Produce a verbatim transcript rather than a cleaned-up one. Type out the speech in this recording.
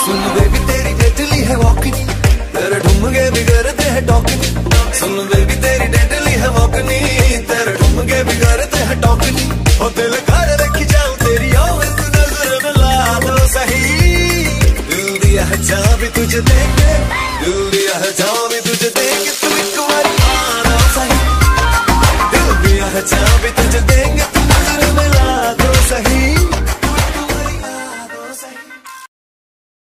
सुन baby तेरी deadly है walking, तेरे ठुमके भी करते हैं टॉकिंग। सुन बेबी तेरी डेडली है वॉकिंग, तेरे ठुमके भी करते हैं टॉकिंग। ओ दिल कर रखी जाऊं तेरी और नजर मिला दो सही। दिल दिया है चाबी तुझे देके, दिल दिया है चाबी तुझे देके, तू एक बार आना सही। दिल दिया है चाबी तुझे